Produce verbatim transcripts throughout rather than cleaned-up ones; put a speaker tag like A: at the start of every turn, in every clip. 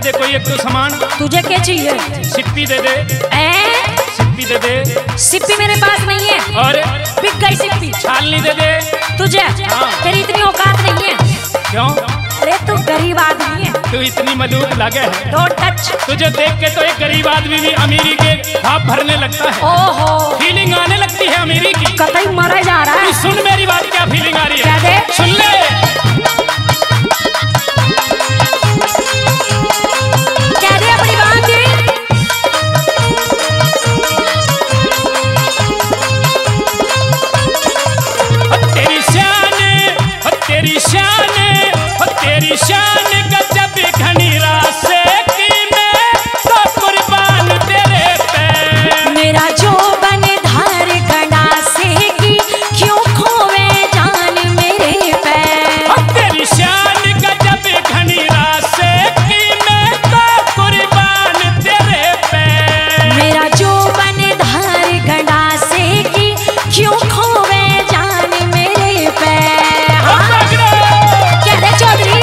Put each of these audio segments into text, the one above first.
A: दे कोई एक तो सामान।
B: तुझे क्या चाहिए?
A: सिप्पी दे दे।
B: ए?
A: सिप्पी दे दे।
B: सिप्पी मेरे पास नहीं है।
A: और
B: बिक गई सिप्पी।
A: छालनी दे दे।
B: तुझे?
A: हाँ।
B: तेरी इतनी औकात नहीं है।
A: क्यों?
B: अरे तू गरीब आदमी है।
A: तू इतनी मलूक लगे है।
B: Don't touch.
A: तुझे देख के तो एक गरीब आदमी भी अमीरी के भाप भरने लगता है।
B: ओहो।
A: फीलिंग आने लगती है अमीरी की।
B: कतई मरा जा रहा है।
A: सुन मेरी बात, क्या फीलिंग आ रही है?
B: क्या दे?
A: सुन ले।
B: क्या दे अपनी बात दे?
A: तेरी शान, तेरी शान, तेरी शान गजब घनी रासे की मैं तो कुर्बान तेरे पे।
B: मेरा जो बन धार गड़ा से की क्यों खोवे जान मेरे पे।
A: तेरी शान गजब घनी रासे की मैं तो कुर्बान तेरे पे।
B: मेरा जो बन धार गड़ा से की क्यों खोवे जान मेरे पे। हाँ? क्या रे चौधरी?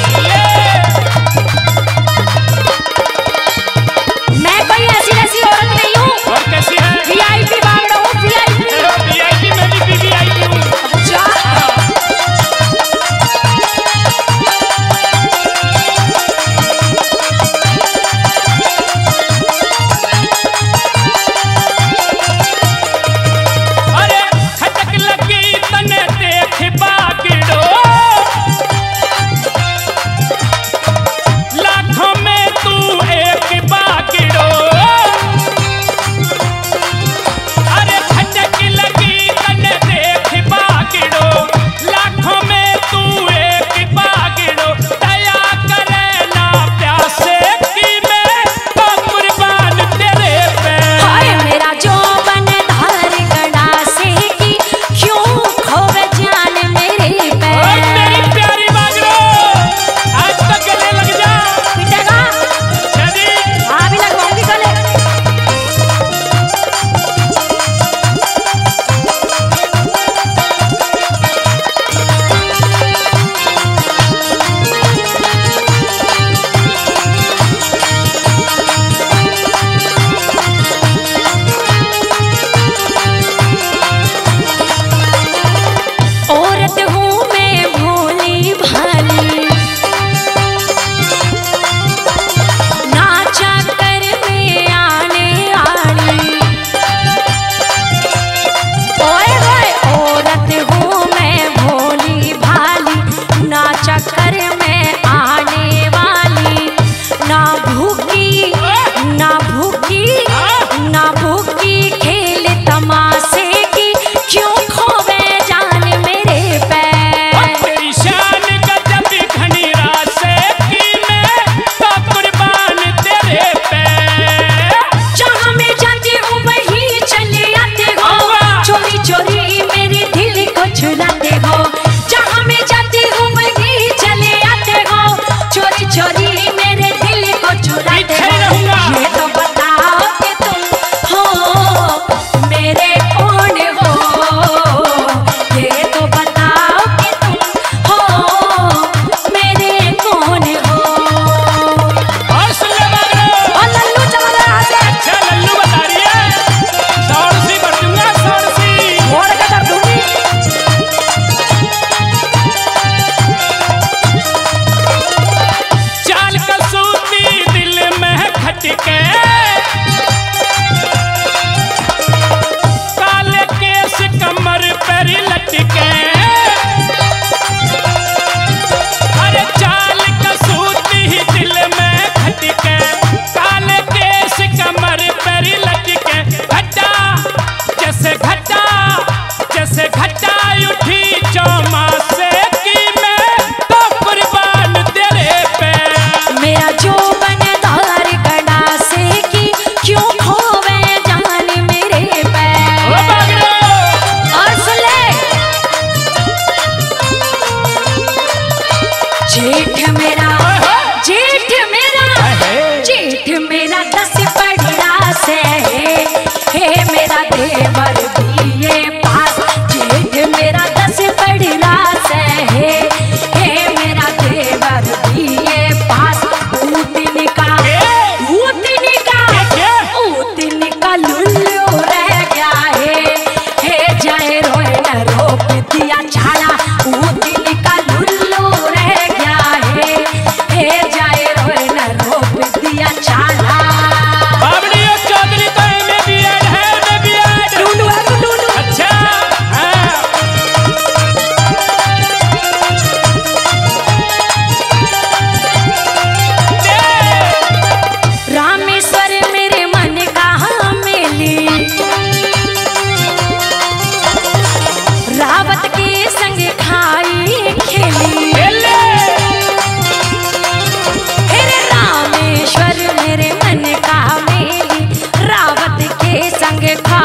B: मैं कोई ऐसी वैसी औरत नहीं हूँ।
A: और कैसी है?
B: वीआईपी बांग रहा हूँ। वीआईपी।
A: वीआईपी में भी वीवीआईपी हूँ।
B: अच्छा।
A: अरे खटक लगी तने देख बागड़ो, लाखों में तू एक बागड़ो। अरे खटक लगी तने देख बागड़ो, लाखों में तू एक बागड़ो। दया करे ना प्यासे की मैं तो कुर्बान तेरे पे।
B: हाय मेरा जो बन धार गड़ा से की क्यों खोवे जान मेरे पे।
A: और मेरी प्यारी बागड़ो, आज तक गले लग जा।
B: पिटेगा?
A: छदी
B: हाँ भी लगवाऊंगी गले। औरत हूँ मैं भोली भाली, नाचा कर में आने आनी। ओए ओए औरत हूँ मैं भोली भाली, नाचा कर में आने वाली। ना भूखी ना भूखी ना भूखी खेल तमाशे की क्यों खोवे जान मेरे पे।
A: तेरी शान गजब घनी रासे की मैं तो कुर्बान तेरे पे।
B: जहाँ मैं जाती हूँ वहीं चले आते हो, चोरी चोरी मेरे दिल को चुराते हो। जहाँ मैं जाती हूँ वहीं चले आते हो, चोरी चोरी मेरे दिल को चुराते
A: पीछे
B: हो।
A: रहूंगा।
B: ये तो बताओ कि तुम हो मेरे कौन हो। ये तो बताओ कि तुम हो मेरे कौन हो।
A: और सुन ले बागड़ो।
B: और लल्लू चला रहा है।
A: अच्छा लल्लू बता रही है। सौड़ सी बढ़ दूंगा, सौड़ सी।
B: मोड़ के कर दूंगी।
A: चाल कसूती दिल में खटके, काले केस कमर पर लटके। अरे चाल कसूती दिल में खटके, काले केस कमर पर लटके। घटा जैसे घटा जैसे घटा उठी चौमासे की मैं तो कुर्बान तेरे पे।
B: मेरा जो बन धार गड़ा से की क्यों खोवे जान मेरे पे।
A: ओ बागड़ो।
B: और सुन ले। जेठ मेरा जेठ मेरा जेठ मेरा दस पड़ा से है, हे मेरा देवर भी के खा